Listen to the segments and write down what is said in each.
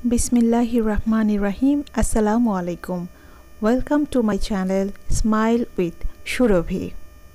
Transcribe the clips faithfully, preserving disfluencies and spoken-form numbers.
Bismillahirrahmanirrahim. Assalamu alaikum. Welcome to my channel Smile with Surabhi.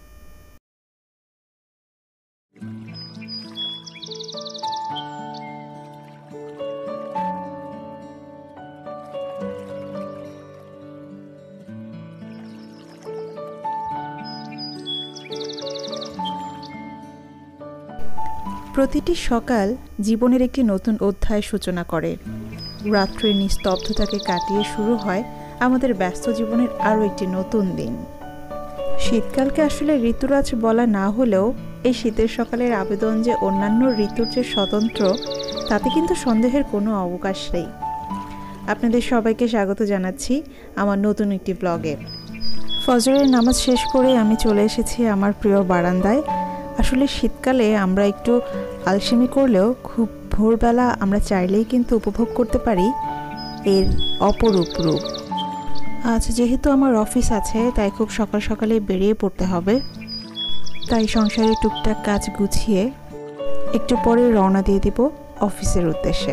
প্রতিটি সকাল জীবনের একটি নতুন অধ্যায় সূচনা করে। রাত্রির নিস্তব্ধতাকে কাটিয়ে শুরু হয় আমাদের ব্যস্ত জীবনের আরও একটি নতুন দিন। শীতকালকে আসলে ঋতুরাজ বলা না হলেও এই শীতের সকালের আবেদন যে অন্যান্য ঋতুর যে স্বতন্ত্র, তাতে কিন্তু সন্দেহের কোনো অবকাশ নেই। আপনাদের সবাইকে স্বাগত জানাচ্ছি আমার নতুন একটি ব্লগে। ফজরের নামাজ শেষ করে আমি চলে এসেছি আমার প্রিয় বারান্দায়। আসলে শীতকালে আমরা একটু আলসেমি করলেও খুব ভোরবেলা আমরা চাইলেই কিন্তু উপভোগ করতে পারি এর অপরূপ রূপ। আজ যেহেতু আমার অফিস আছে, তাই খুব সকাল সকালে বেরিয়ে পড়তে হবে। তাই সংসারে টুকটাক কাজ গুছিয়ে একটু পরে রওনা দিয়ে দিব অফিসের উদ্দেশ্যে।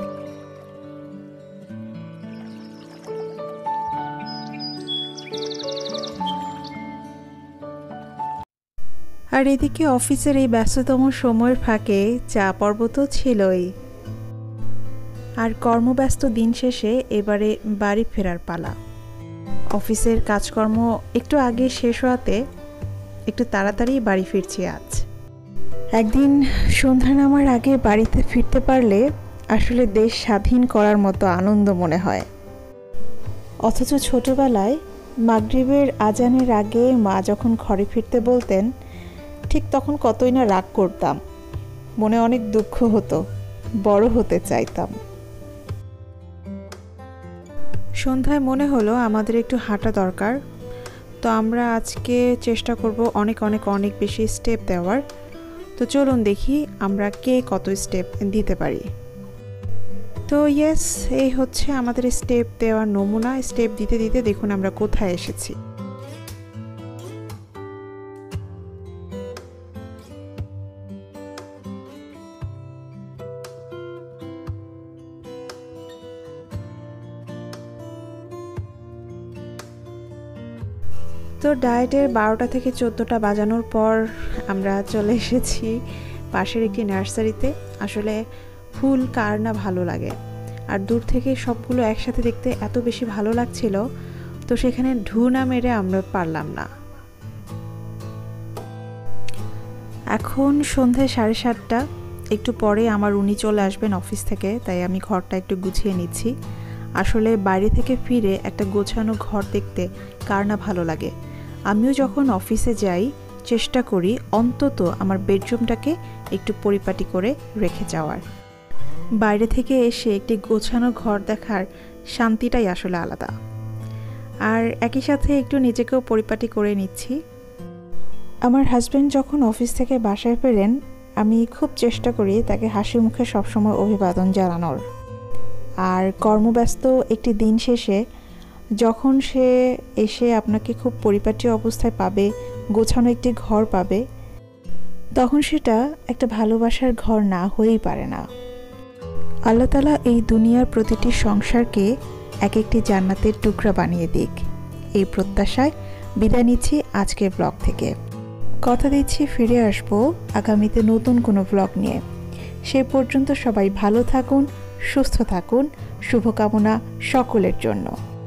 আর এদিকে অফিসের এই ব্যস্ততম সময়ের ফাঁকে চা পর্ব তো ছিলই। আর কর্মব্যস্ত দিন শেষে এবারে বাড়ি ফেরার পালা। অফিসের কাজকর্ম একটু আগে শেষ হওয়াতে একটু তাড়াতাড়ি বাড়ি ফিরছি আজ। একদিন সন্ধ্যা নামার আগে বাড়িতে ফিরতে পারলে আসলে দেশ স্বাধীন করার মতো আনন্দ মনে হয়। অথচ ছোটবেলায় মাগরিবের আজানের আগে মা যখন ঘরে ফিরতে বলতেন, ঠিক তখন কতই না রাগ করতাম, মনে অনেক দুঃখ হতো, বড় হতে চাইতাম। সন্ধ্যায় মনে হলো আমাদের একটু হাঁটা দরকার, তো আমরা আজকে চেষ্টা করব অনেক অনেক অনেক বেশি স্টেপ দেওয়ার। তো চলুন দেখি আমরা কে কত স্টেপ দিতে পারি। তো ইয়েস, এই হচ্ছে আমাদের স্টেপ দেওয়ার নমুনা। স্টেপ দিতে দিতে দেখুন আমরা কোথায় এসেছি। তো ডায়েটের বারোটা থেকে চোদ্দোটা বাজানোর পর আমরা চলে এসেছি পাশের একটি নার্সারিতে। আসলে ফুল কার না ভালো লাগে, আর দূর থেকে সবগুলো একসাথে দেখতে এত বেশি ভালো লাগছিল, তো সেখানে ঢু না মেরে আমরা পারলাম না। এখন সন্ধ্যে সাড়ে সাতটা, একটু পরে আমার উনি চলে আসবেন অফিস থেকে, তাই আমি ঘরটা একটু গুছিয়ে নিচ্ছি। আসলে বাইরে থেকে ফিরে একটা গোছানো ঘর দেখতে কার না ভালো লাগে। আমিও যখন অফিসে যাই চেষ্টা করি অন্তত আমার বেডরুমটাকে একটু পরিপাটি করে রেখে যাওয়ার। বাইরে থেকে এসে একটি গোছানো ঘর দেখার শান্তিটাই আসলে আলাদা। আর একই সাথে একটু নিজেকেও পরিপাটি করে নিচ্ছি। আমার হাজব্যান্ড যখন অফিস থেকে বাসায় ফেরেন, আমি খুব চেষ্টা করি তাকে হাসি মুখে সবসময় অভিবাদন জানানোর। আর কর্মব্যস্ত একটি দিন শেষে যখন সে এসে আপনাকে খুব পরিপাটি অবস্থায় পাবে, গোছানো একটি ঘর পাবে, তখন সেটা একটা ভালোবাসার ঘর না হয়েই পারে না। আল্লাহ তাআলা এই দুনিয়ার প্রতিটি সংসারকে এক একটি জান্নাতের টুকরা বানিয়ে দিক, এই প্রত্যাশায় বিদায় নিচ্ছি আজকের ব্লগ থেকে। কথা দিচ্ছি ফিরে আসবো আগামীতে নতুন কোনো ব্লগ নিয়ে। সে পর্যন্ত সবাই ভালো থাকুন, সুস্থ থাকুন। শুভকামনা সকলের জন্য।